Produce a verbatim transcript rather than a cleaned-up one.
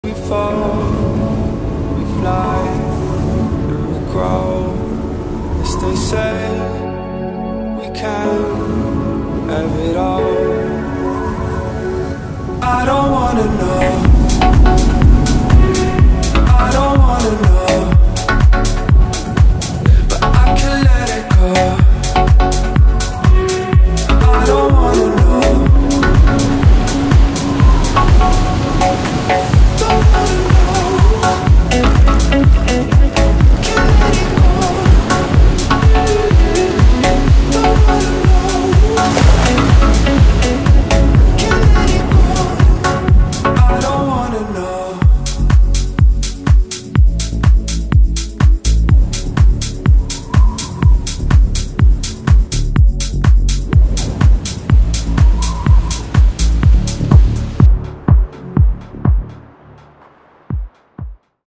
We fall, we fly, and we grow. Yes, they say we can have it all. I don't wanna know